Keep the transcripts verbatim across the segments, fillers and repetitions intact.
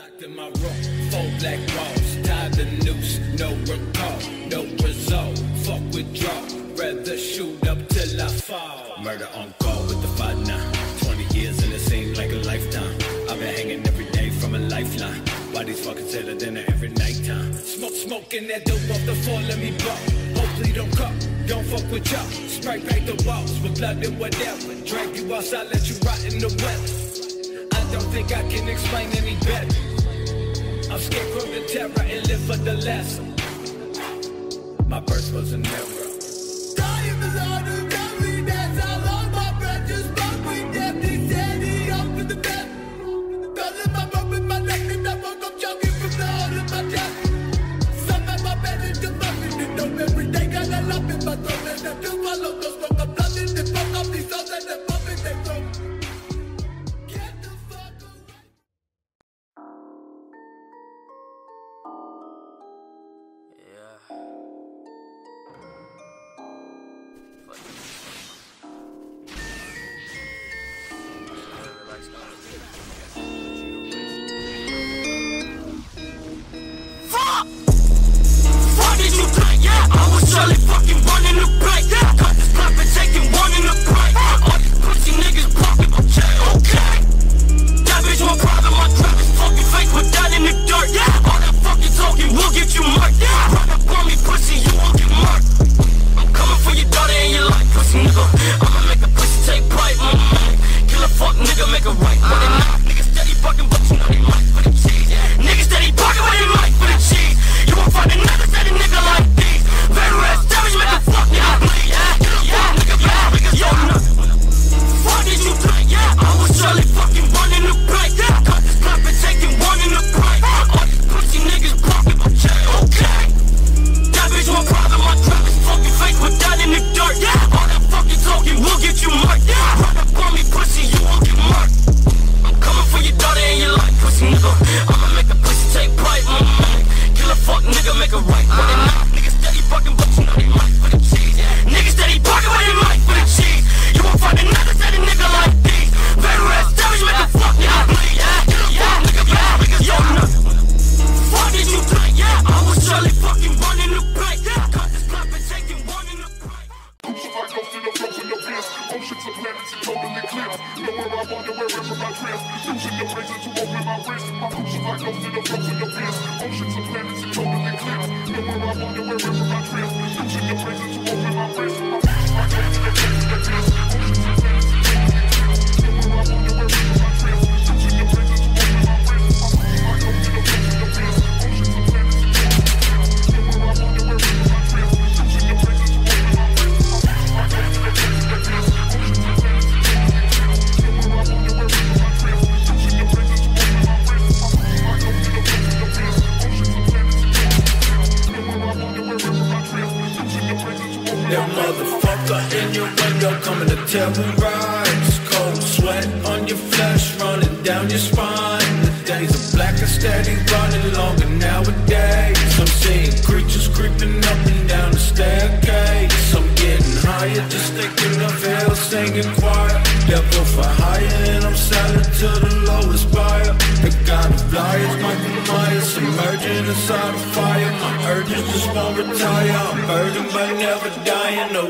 Locked in my room, four black walls, tied the noose, no recall, no result, fuck withdraw, rather shoot up till I fall. Murder on call with the five nine, twenty years and it seemed like a lifetime. I've been hanging every day from a lifeline, bodies fucking set at dinner every nighttime. Smoke, smoking that dope off the floor, let me ball. Hopefully don't cut, don't fuck with y'all. Spray paint the walls with blood and whatever. Drag you outside, let you rot in the weather. I don't think I can explain any better. I'm scared from the terror and live for the lesson. My birth was an error. Dying the Lord who got me, that's how long my breath just broke me. Deadly steady up in the bed. Calling my rope in my neck and I woke up choking from the hole in my chest. Some at my bed is just fucking it up every day. Got a lump in my throat and I do my locals. Smoke I'm blooding and fuck off these souls and they're pumping their throat. Get the fuck away. Charlie fucking running the break. Got this clap and taking one in the break. All these pussy niggas popping, okay, okay. That bitch want private, my trap is fucking fake. Put that in the dirt. All that fucking talking will get you murked. Run up on me, pussy, you won't get murked. I'm coming for your daughter and your life, pussy nigga. I'ma make a pussy take bite. Mm-hmm. Kill a fuck nigga, make a right. But they not. Niggas steady fucking, but you know they might for the cheese. Niggas steady pocket, but they might for the cheese. You won't find another steady nigga like these. Better ass damage, make a fuck nigga bleed. Fuck nigga, bad niggas don't know. What did you think? I was Charlie fucking running the break. Got this clap and taking one in the break. All these pussy niggas popping, okay, okay. That bitch want private, my trap is fucking fake. Put that in the dirt. All that fucking talking will get you murked. Run up on me, pussy, you won't get murked. I'm coming for your daughter and your life, pussy nigga. I'ma make a pussy take bite. Mm-hmm. Kill a fuck nigga, make a right. But they not. Niggas steady fucking, but you know they might for the cheese. Niggas steady pocket, but they might for the cheese. You won't find another steady nigga like these. Better ass damage, make a fuck nigga bleed. Fuck nigga, bad niggas don't know. What did you think? I was Charlie fucking running the break. Got this clap and taking one in the break. Oceans like ghosts in the flow in your pants. Oceans of planets and totally clear. Nowhere I wander, wherever my trance. Using your razor to open my wrist. My oceans like ghosts in the flow in your pants. Oceans of planets and totally clear. Nowhere I wander, wherever my trance. Using your razor to open my wrist. My oceans like ghosts in the flow in your pants. Oceans of planets and totally clear. Nowhere I wander, wherever my trance. Using your razor to open my wrist. My oceans like ghosts in the flow in your pants. Oceans of planets and totally clear. Nowhere I wander, wherever my trance. Using your razor to open my That motherfucker in your window coming to terrorize. Cold sweat on your flesh running down your spine. The days are black and steady running longer nowadays. I'm seeing creatures creeping up and down the staircase. I'm getting higher just thinking of hell singing choir. Devil for hire and I'm silent to the lowest buyer. The god of liars, Michael Myers, emerging inside a fire. My urges just won't retire. I'm burdened but never dying, no.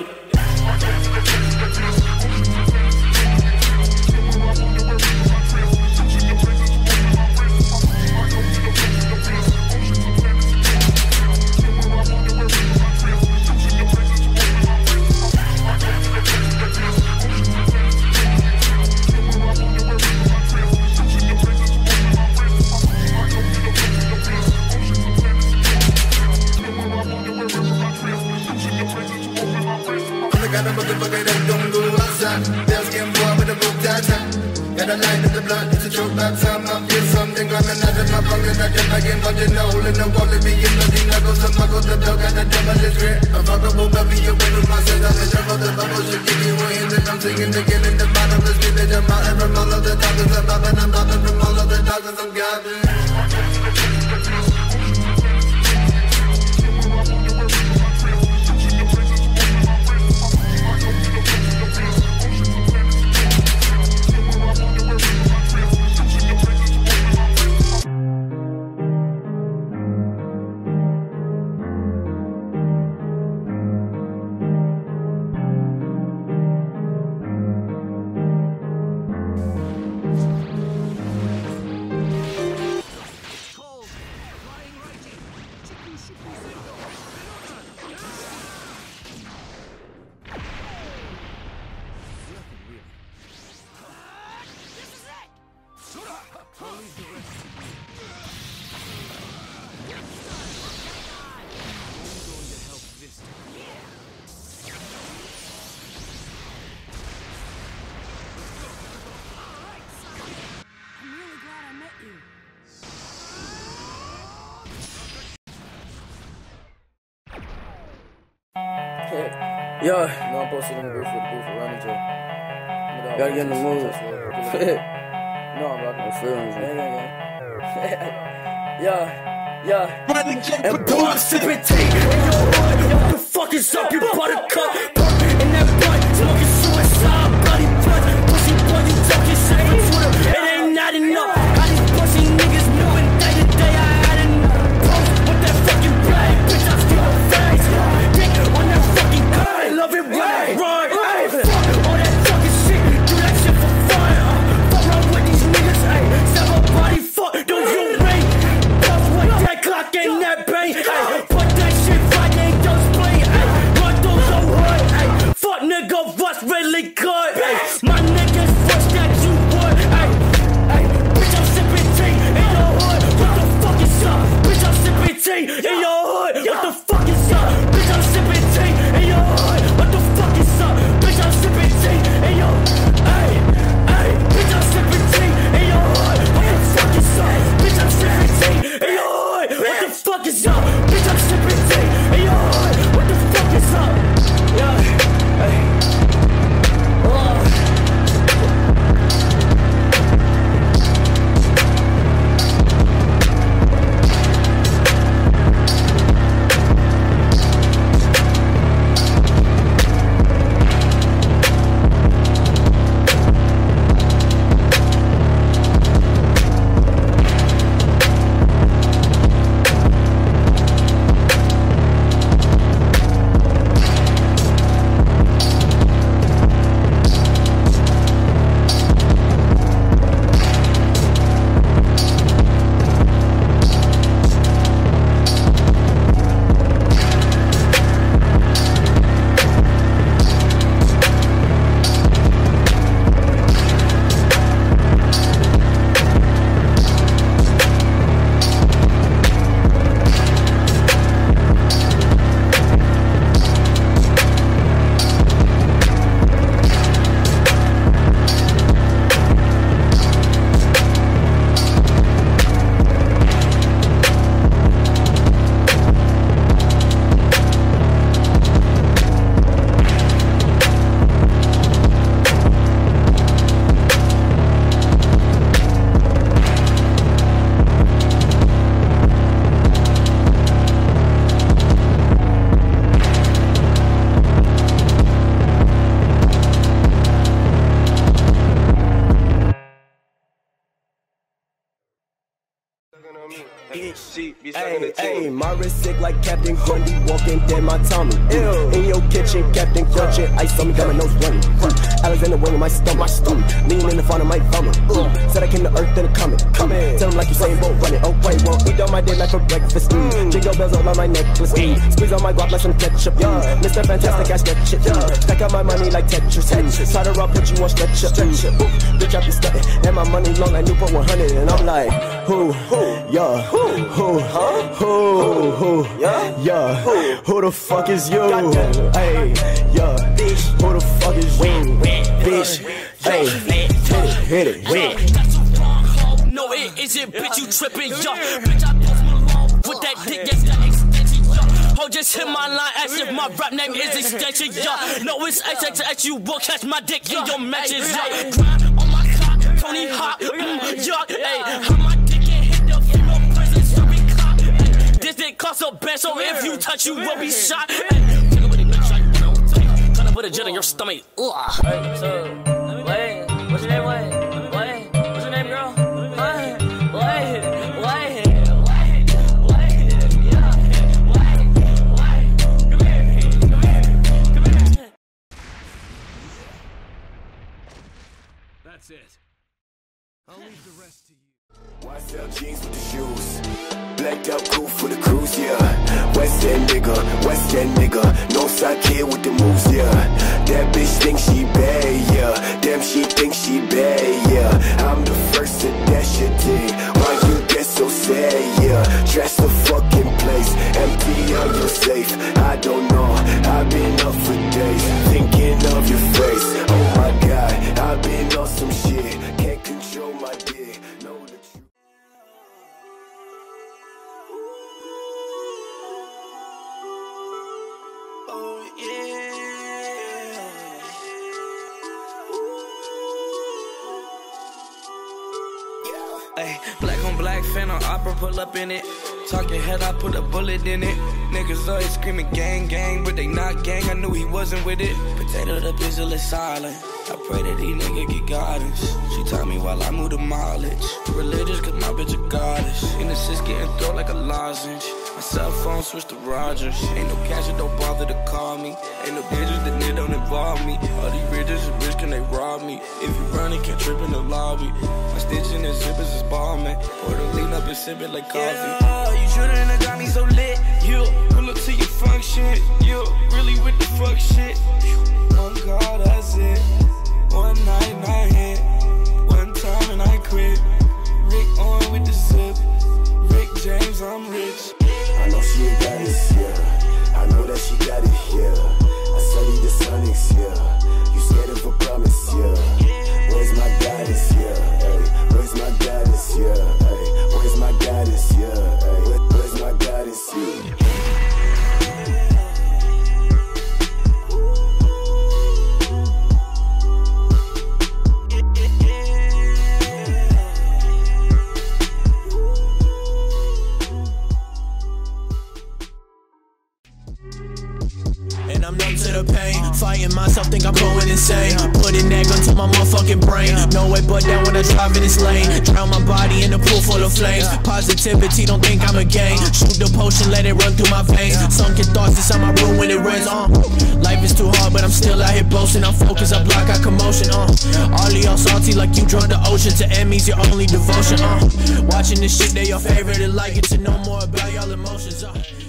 Got a motherfucker that don't go outside. They're skin boy with a book tie. Got a light in the blood, it's a choke back time. I feel something coming out of my pocket. I just like him punching a hole in the wall. It begin looking like some muggles. The dog got a devilish grit. A fuckable baby, you win with my sense. I'm the trouble, the bubble should give you a hint. I'm singing the kill in the bottom. Let's get it, I'm out from all of the doctors. I'm popping, I'm popping from all of the doctors. I'm gobbling. Yeah. No, I'm posted in the booth for the booth for running to. Gotta get in the mood. No, I'm rocking. I'm feeling Gang, gang, gang. Yeah, yeah. And boy, I'm sipping tea in your hood. What the fuck is up, you buttercup? Pump in that blunt, smoking suicide, bloody blood. Pussy boy, you talking shit on Twitter. It ain't not enough. How these pussy niggas moving day to day, I had enough. Post with that fucking blade, bitch, I steal a face. Dick on that fucking car, I love it right, right, right. Fuck all that fucking shit, do that shit for fun. uh. Fuck around with these niggas, ayy. Stab a body, fuck, don't you ring. Puff with that Glock in that brain, ayy. Put that shit right, they don't spray, ayy. Run through the hood, ayy. Fuck nigga, what's really good, ayy. My niggas wish that you would, ayy. Ayy, bitch, I'm sipping tea in your hood. What the fuck is up? Bitch, I'm sipping tea in your hood. What the fuck is up? Bitch, I'm sipping tea in your hood. What the fuck is up? Bitch, I'm sipping tea in your ayy, ayy. Bitch, I'm sipping tea in your hood. What the fuck is up? Bitch, I'm sipping tea in your hood. What the fuck is up? Bitch, I'm sipping tea in your hood. What the fuck is up? Yeah, ayy. Oh. Hey, hey, my wrist sick like Captain Grundy, walking dead my Tommy. Ew. In your kitchen, Captain Crunching, ice on me, got my nose running. Mm. Alexander Wang in my stomach, my stomach. Lean in the front of my vomit. Mm. Said I came to earth, then I'm coming. Coming. Tell him like you saying, boat running. Oh, wait, well, eat on my dick like for breakfast. Mm. Jingle bells all on my necklace. Mm. Squeeze on my guap like some ketchup. Mm. Mister Fantastic, I stretch it. Mm. Pack out my money like Tetris. Mm. Try to rob, put you on stretcher. Mm. Ooh, bitch, I be studying. And my money long like Newport one hundred. And I'm like, who, who, yeah, who, who, huh? Who, who, yeah, yeah, who, who the fuck is you? Hey, yeah, bitch, who the fuck is you? Bitch, hey, hit it, hit it, win. No, it isn't, bitch, you tripping, yo. Bitch, I post Malone with that dick, that's the extension, yo. Ho, just hit my line, ask if my rap name is extension, yo. No, it's X X X, you will catch my dick in your matches, yo. Grind on my cock, Tony Hawk, mm, yo, hey, how my dick can hit the female prison, serving clock, hey. This dick costs a band, so if you touch, you will be shot, hey. Tryna put a jet in your stomach, ugh. Hey, so, wait, what's your name, wait, wait, what's your name, girl? Wait, wait, wait, wait, wait, yeah, wait, wait, come here, come here, come here. That's it. I'll leave the rest to you. White cell jeans with the shoes. Blacked out cool for the cruise, yeah. West End nigga, West End nigga. Northside kid with the moves, yeah. That bitch thinks she bad, yeah. Damn, she thinks she bad, yeah. I'm the first to dash your thing. Why you get so sad, yeah. Trash the fucking place. Empty on your safe. I don't know. I've been up for days. Thinking of your face. Oh my god. I've been on some shit. Can't control my dick. Know the truth. Oh yeah. my opera, pull up in it. Talking head, I put a bullet in it. Niggas always screaming gang, gang, but they not gang. I knew he wasn't with it. Potato the pistol is silent. I pray that these niggas get guidance. She taught me while I move the mileage. Religious cause my bitch a goddess. In the sis getting thrown like a lozenge. My cell phone switched to Rogers. Ain't no cash, it don't bother to call me. Ain't no digits, the nigga don't involve me. All these bitches, a bitch, can they rob me? If you running, can't trip in the lobby. My stitching and zippers is bomb, man. Pour the lean up and sip it like coffee. Yeah, you shouldn't have got me so lit. You pull up to your function. You really with the fuck shit. One call, that's it. One night and I hit. One time and I quit. Rick on with the zip. Rick James, I'm rich. I know she got it, yeah. I know that she got it, yeah. I studied the sonics, yeah. You scared of a promise, yeah. Where's my guidance, yeah? Hey, where's my guidance, yeah? Hey, where's my guidance, yeah? Hey, where, where's my guidance, yeah? I'm numb to the pain, fighting myself, think I'm going insane. Putting that gun to my motherfucking brain. No way but down when I drive in this lane. Drown my body in a pool full of flames. Positivity, don't think I'm a game. Shoot the potion, let it run through my veins. Sunken thoughts inside my room when it rains. Uh. Life is too hard, but I'm still out here boasting. I'm focused, I block out commotion. Uh. All of y'all salty like you drunk the ocean. To enemies, your only devotion. Uh. Watching this shit, they your favorite and like it to know more about y'all emotions. Uh.